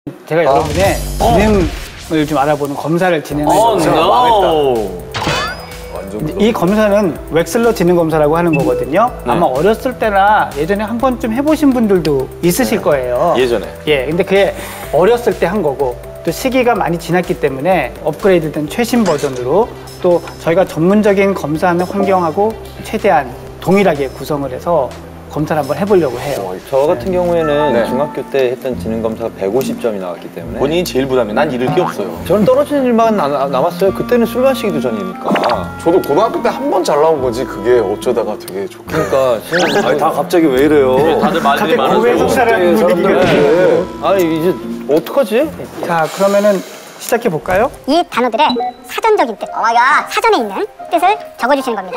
제가 여러분의 지능을 좀 알아보는 검사를 진행할 no. 이 검사는 웩슬러 지능 검사라고 하는 거거든요. 아마 어렸을 때나 예전에 한 번쯤 해보신 분들도 있으실 거예요. 예전에. 예, 근데 그게 어렸을 때 한 거고 또 시기가 많이 지났기 때문에 업그레이드된 최신 버전으로 또 저희가 전문적인 검사하는 환경하고 최대한 동일하게 구성을 해서 검사를 한번 해보려고 해요. 저 같은 경우에는 중학교 때 했던 지능검사가 150점이 나왔기 때문에 본인이 제일 부담해. 난 잃을 게 없어요. 저는 떨어지는 일만 남았어요. 그때는 술 마시기도 전이니까. 저도 고등학교 때 한 번 잘 나온 거지 그게 어쩌다가 되게 좋게. 그러니까 아니, 다 갑자기 왜 이래요? 다들 말들이 갑자기 고해성사라는 분위기가 그래. 아니 이제 어떡하지? 자, 그러면은 시작해 볼까요? 이 단어들의 사전적인 뜻, 사전에 있는 뜻을 적어주시는 겁니다.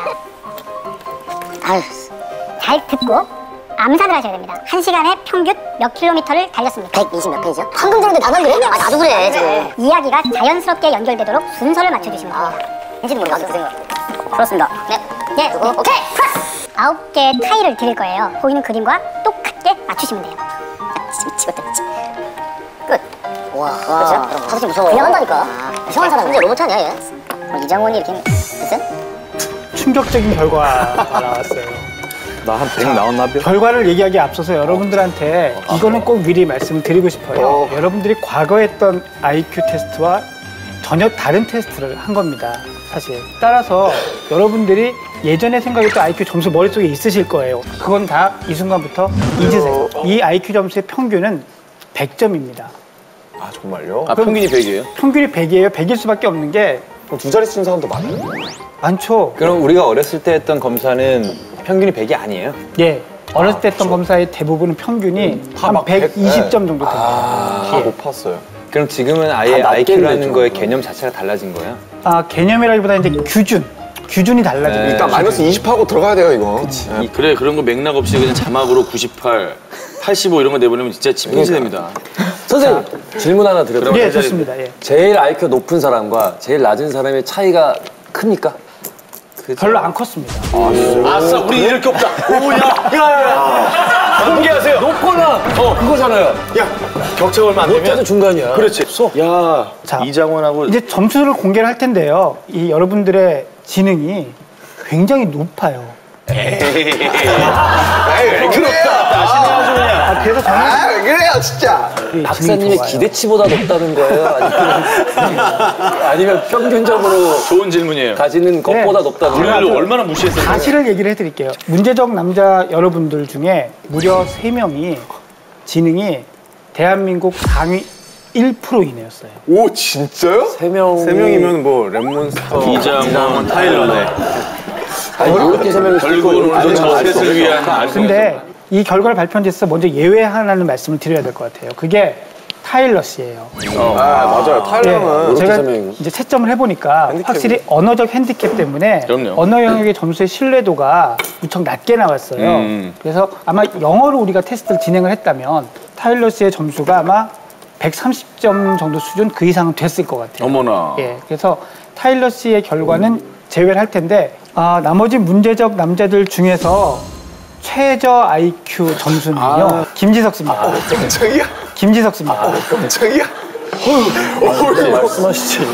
잘 듣고 암산을 하셔야 됩니다. 1시간에 평균 몇 킬로미터를 달렸습니까? 120 몇 페이지요? 방금 들었는데 나만 그래? 아, 나도 그래 지금. 이야기가 자연스럽게 연결되도록 순서를 맞춰주시면 됩니다. 왠지는 모르겠어. 그 생각. 그렇습니다. 네, 오케이. 9개의 타일을 드릴 거예요. 보이는 그림과 똑같게 맞추시면 돼요. 미치겠다 진짜. 끝. 와. 그렇죠? 사실 무서워. 그냥 한다니까. 이상한 사람. 근데 로봇 아니야 얘? 이장원이 이렇게 됐어요? 충격적인 결과가 나왔어요. 나 한 100 나왔나? 결과를 얘기하기에 앞서서 여러분들한테 이거는 꼭 미리 말씀을 드리고 싶어요. 여러분들이 과거에 했던 IQ 테스트와 전혀 다른 테스트를 한 겁니다. 사실. 따라서 여러분들이 예전에 생각했던 IQ 점수 머릿속에 있으실 거예요. 그건 다 이 순간부터 잊으세요. 이 IQ 점수의 평균은 100점입니다. 아 정말요? 아, 평균이 100이에요? 평균이 100이에요. 100일 수밖에 없는 게 그럼 두 자리 쓴 사람도 많아요? 많죠. 그럼 우리가 어렸을 때 했던 검사는 평균이 100이 아니에요? 예. 어렸을 때 했던 검사의 대부분은 평균이 한 120점 정도 됩니다. 다 높았어요. 그럼 지금은 아예 IQ라는 거의 개념 자체가 달라진 거예요? 개념이라기보다 이제 규준이 달라집니다. 일단 마이너스 20하고 들어가야 돼요 이거. 네. 그래, 그런 거 맥락 없이 그냥 자막으로 98, 85 이런 거 내보내면 진짜 침팬지 됩니다. 선생님, 질문 하나 드려도 예, 좋습니다. 예. 제일 IQ가 높은 사람과 제일 낮은 사람의 차이가 큽니까? 별로 안 컸습니다. 아싸, 우리 이럴 게 없다. 야. 공개하세요. 높거나 그거잖아요. 야, 격차가 얼마 안 되면. 높아도 중간이야. 그렇지. 야, 자, 이장원하고. 이제 점수를 공개를 할 텐데요. 이 여러분들의 지능이 굉장히 높아요. 에이 그렇다. 그래서 저는 왜 그래요 진짜. 박사님의 기대치보다 높다는 거예요? 아니면 평균적으로 좋은 질문이에요. 가지는 것보다 높다는 거예요? 우리를 얼마나 무시했어요? 사실을 얘기를 해드릴게요. 문제적 남자 여러분들 중에 무려 3명이 지능이 대한민국 상위 1% 이내였어요. 오 진짜요? 세 명이면 뭐 랩몬스터. 이장원, 타일러네. 이렇게 세 명이 결국은 오늘도 저 셋을 위한. 근데 이 결과를 발표한 데 있어서 먼저 예외하라는 말씀을 드려야 될 것 같아요. 그게 타일러 씨예요. 아 맞아요. 타일러는 제가 설명이. 이제 채점을 해보니까 확실히 언어적 핸디캡 때문에 그럼요. 언어 영역의 점수의 신뢰도가 무척 낮게 나왔어요. 그래서 아마 영어로 우리가 테스트를 진행을 했다면 타일러 씨의 점수가 아마 130점 정도 수준 그 이상은 됐을 것 같아요. 어머나. 예, 그래서 타일러 씨의 결과는 제외를 할 텐데 나머지 문제적 남자들 중에서 최저 IQ 점수는요. 김지석 씨입니다. 깜짝이야. 김지석 씨입니다. 깜짝이야. 말씀하시지.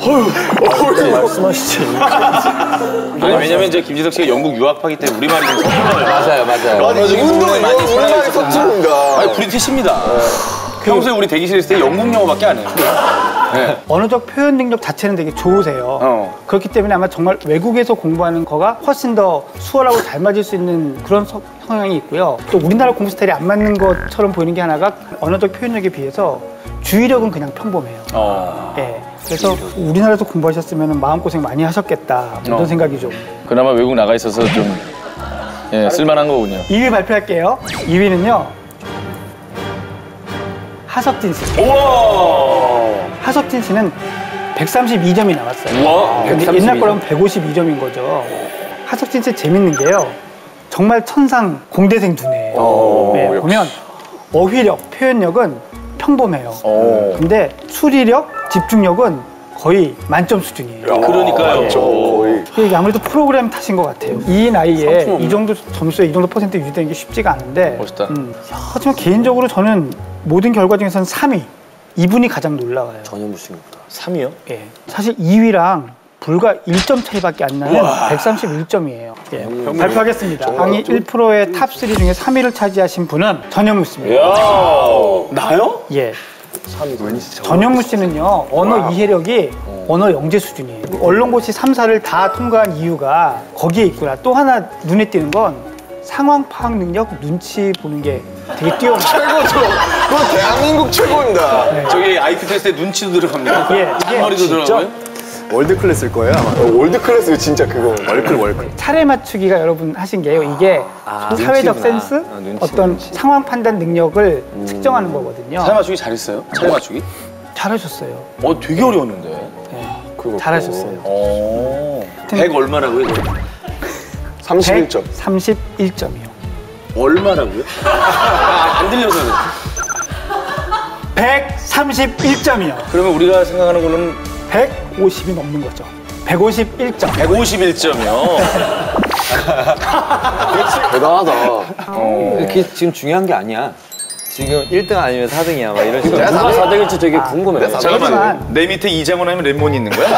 말씀하시지. 아니, 왜냐면 이제 김지석 씨가 영국 유학하기 때문에 우리말이 좀 섞여요. 맞아요. 운동이 우리말이 서투른가. 아니, 브리티시입니다. 평소에 우리 대기실에 있을 때 영국 영어밖에 안 해요. 네. 언어적 표현 능력 자체는 되게 좋으세요. 그렇기 때문에 아마 정말 외국에서 공부하는 거가 훨씬 더 수월하고 잘 맞을 수 있는 그런 성향이 있고요. 또 우리나라 공부 스타일이 안 맞는 것처럼 보이는 게 하나가 언어적 표현력에 비해서 주의력은 그냥 평범해요. 예. 그래서 우리나라에서 공부하셨으면 마음고생 많이 하셨겠다. 이런 생각이 좀. 그나마 외국 나가 있어서 좀 쓸만한 거군요. 2위 발표할게요. 2위는요. 하석진 씨. 우와! 하석진 씨는 132점이 나왔어요. 우와! 근데 옛날 거라면 152점인 거죠. 하석진 씨 재밌는 게요. 정말 천상 공대생 두뇌예요. 네, 보면 어휘력, 표현력은 평범해요. 근데 수리력, 집중력은 거의 만점 수준이에요. 그러니까요. 거의. 이게 아무래도 프로그램 탓인 것 같아요. 이 나이에 이 정도 점수에 이 정도 퍼센트 유지되는 게 쉽지가 않은데 멋있다. 하지만 개인적으로 저는 모든 결과 중에서는 3위 이분이 가장 놀라워요. 전현무씨보다. 3위요? 예. 사실 2위랑 불과 1점 차이밖에 안 나는 131점이에요. 예. 발표하겠습니다. 강의 1%의 탑3 중에 3위를 차지하신 분은 전현무 씨입니다. 이야, 나요? 예. 전현무 씨는요, 언어 이해력이 언어 영재 수준이에요. 언론고시 3사를 다 통과한 이유가 거기에 있구나. 또 하나 눈에 띄는 건 상황 파악 능력, 눈치 보는 게 되게 뛰어나요. 최고죠. 그건 대한민국 최고입니다. 저기 IQ 테스트에 눈치도 들어갑니다. 예, 이게 머리도 들어가고요. 월드 클래스일 거예요 아마. 월드 클래스 진짜 그거. 월클. 차례 맞추기가 여러분 하신 게요. 이게 사회적 눈치구나. 센스, 눈치, 어떤 눈치. 상황 판단 능력을 측정하는 거거든요. 차례 맞추기 잘했어요? 차례 맞추기? 잘하셨어요. 되게 어려웠는데. 네. 잘하셨어요. 100 얼마라고요? 31점. 131점이요. 얼마라고요? 안 들려서 그래. 131점이요. 그러면 우리가 생각하는 거는 150이 넘는 거죠. 151점. 151점이요. 대단하다. 그게 지금 중요한 게 아니야. 지금 1등 아니면 4등이야. 막 이런 식으로. 누가 4등일지 되게 궁금해. 잠깐만, 내 밑에 이장원 아니면 랩몬이 있는 거야?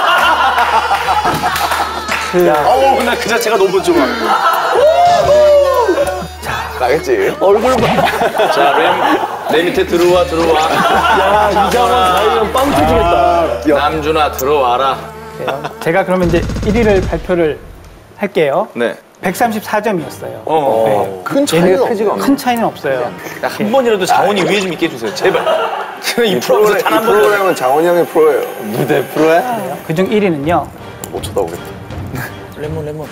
나 그 자체가 너무 좋아. 나겠지. 얼굴 봐. 자, 내 밑에 들어와. 야, 이장원 4위면 빵 터지겠다. 남준아, 들어와라. 제가 그러면 이제 1위를 발표를 할게요. 네. 134점이었어요. 큰 차이는 없네. 큰 차이는 없어요. 한 번이라도 자원이 위에 좀 있게 해주세요. 제발. 이 이 프로에서 단 한 번. 프로그램은 장원이 형의 프로예요. 무대 프로야? 그중 1위는요. 못 쳐다보겠다. 레몬.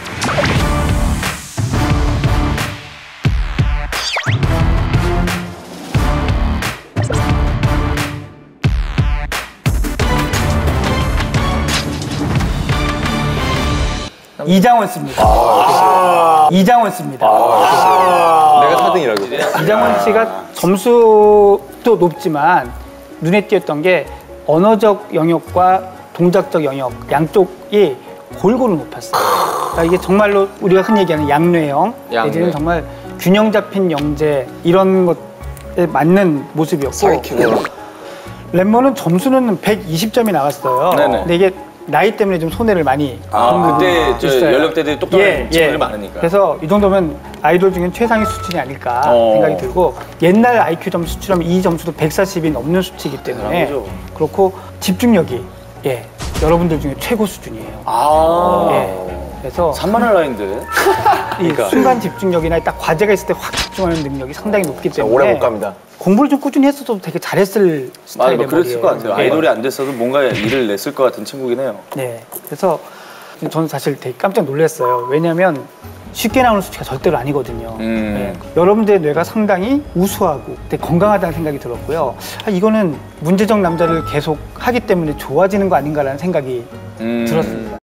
이장원 씨입니다. 이장원 씨입니다. 내가 4등이라고. 이장원 씨가 점수도 높지만 눈에 띄었던 게 언어적 영역과 동작적 영역 양쪽이 골고루 높았어요. 그러니까 이게 정말로 우리가 흔히 얘기하는 양뇌형, 내지는 정말 균형 잡힌 영재 이런 것에 맞는 모습이었고 사기키고. 랩몬은 점수는 120점이 나왔어요. 네네. 근데 이게 나이 때문에 좀 손해를 많이 그때 저 있어요. 연령대들이 똑똑한 친구들이 많으니까. 그래서 이 정도면 아이돌 중엔 최상위 수준이 아닐까 생각이 들고 옛날 IQ 점수 수치라면 이 점수도 140이 넘는 수치이기 때문에 그렇고 집중력이 여러분들 중에 최고 수준이에요. 그래서 산만할 나인데. 이 순간 집중력이나 딱 과제가 있을 때 확 집중하는 능력이 상당히 높기 때문에 오래 못 갑니다. 공부를 좀 꾸준히 했어도 되게 잘했을 스타일의 맞아, 그랬을 것 같아요. 머리예요. 아이돌이 안 됐어도 뭔가 일을 냈을 것 같은 친구긴 해요. 네. 그래서 저는 사실 되게 깜짝 놀랐어요. 왜냐하면 쉽게 나오는 수치가 절대로 아니거든요. 네. 여러분들의 뇌가 상당히 우수하고 되게 건강하다는 생각이 들었고요. 이거는 문제적 남자를 계속 하기 때문에 좋아지는 거 아닌가라는 생각이 들었습니다.